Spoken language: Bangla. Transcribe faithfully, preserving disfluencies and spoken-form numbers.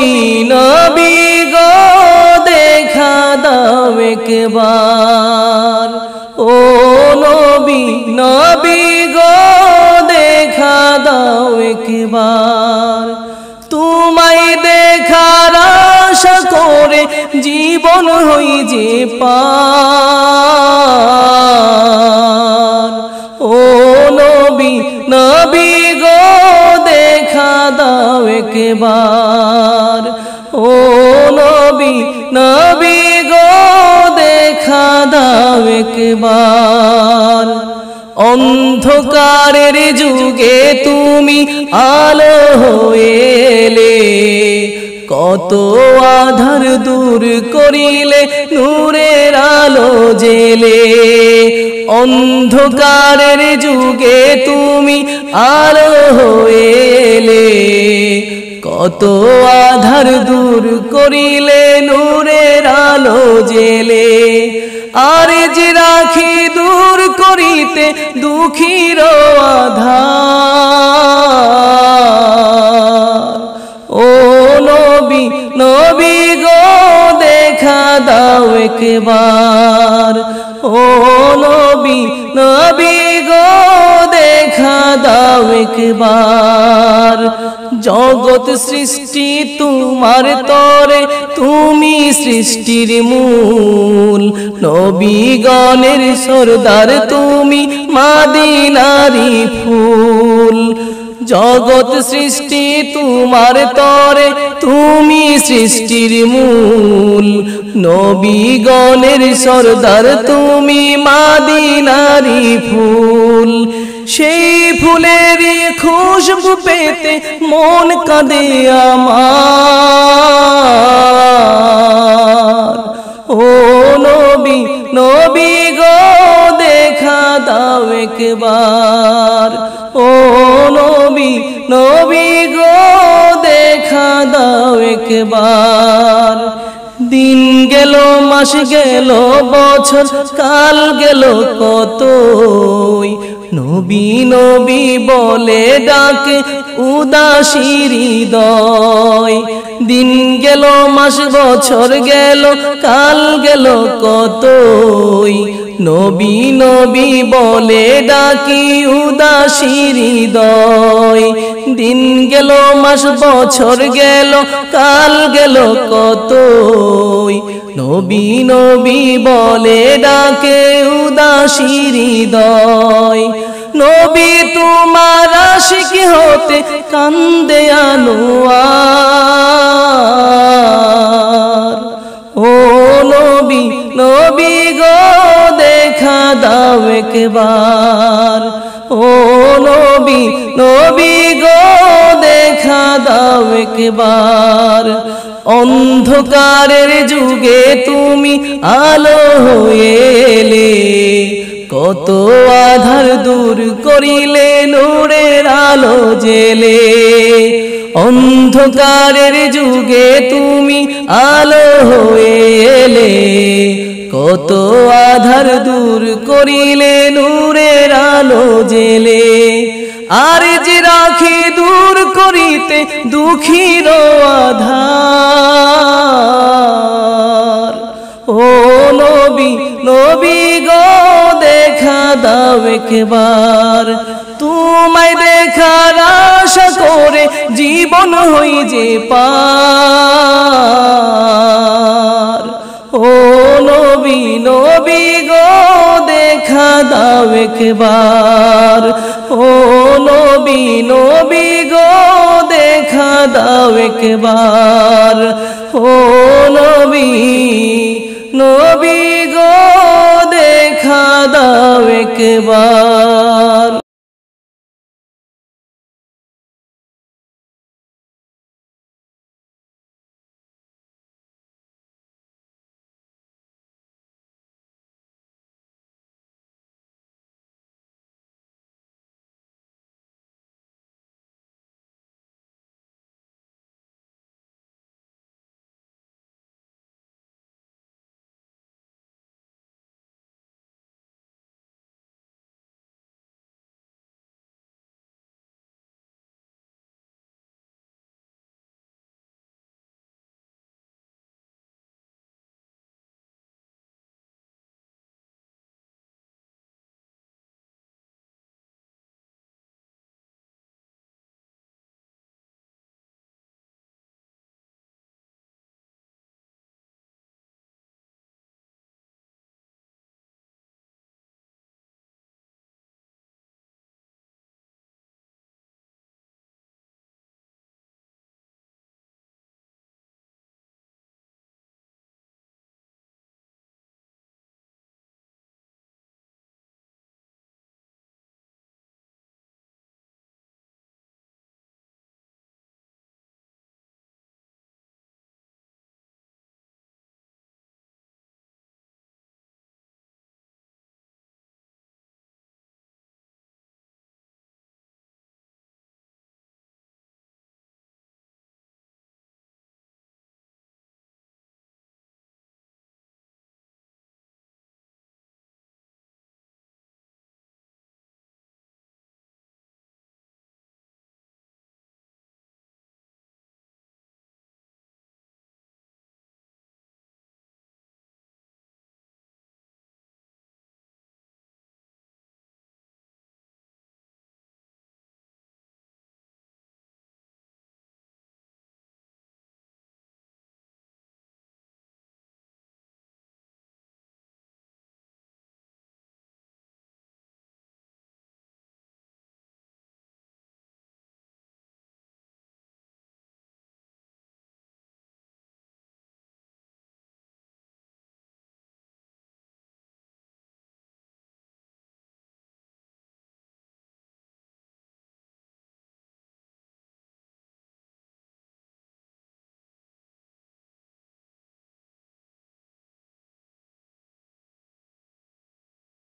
নবী নবী গো দেখা দাও একবার ও নবী নবী গো দেখা দাও একবার তোমায় দেখার আশা করে জীবন হই যে পার ও নবী নবী গো দেখা দাও একবার ও নবী নবী গো দেখা দাও একবার অন্ধকারের যুগে তুমি আলো হয়ে এলে কত আধার দূর করিলে নূরের আলো জেলে অন্ধকারের যুগে তুমি আলো হয়ে এলে কত আধার দূর করিলে নূরের আলো জেলে আর যে রাখি দূর করিতে দুঃখীর আধার ও নবী নবী গো দেখা দাও একবার ও নবী নবী গো দেখা দাও একবার জগৎ সৃষ্টি তোমার তরে তুমি সৃষ্টির মূল নবীগণের সরদার তুমি মদিনারি ফুল জগৎ সৃষ্টি তোমার তরে তুমি সৃষ্টির মূল নবীগণের সরদার তুমি মদিনারি ফুল সেই ফুলের খুশবু পেতে মন কাঁদে আমার ও নবী নবী গো দেখা দাও একবার ও নবী নবী গো দেখা দাও একবার দিন গেল মাস গেল বছর কাল গেল কতই নবী নবী বলে ডাকে উদাসী হৃদয় দিন গেল মাস বছর গেল কাল গেল কতই নবী নবী বলে ডাকি উদাসী হৃদয় দিন গেল মাস বছর গেল কাল গেল কতই নবী নবী বলে ডাকে উদাসী হৃদয় নবী তোমার আশিক হতে কান্দে আনোয়ার ও নবী নবী গো দেখা দাও একবার ও নবী নবী গো দেখা দাও একবার অন্ধকারের যুগে তুমি আলো হয়ে এলে কত আধার দূর করিলে নূরের আলো জেলে অন্ধকারের যুগে তুমি আলো হয়ে এলে কত আধার দূর করিলে নূরের আলো জেলে আর যে রাখি দূর করিতে দুঃখীর আধার ও নবী নবী গো দেখা দাও একবার তোমায় দেখার আশা করে জীবন হই যে পার ও নবী নবী গো দেখা দাও একবার ও নবী নবী গো দেখা দাও একবার ও নবী নবী গো দেখা দাও একবার।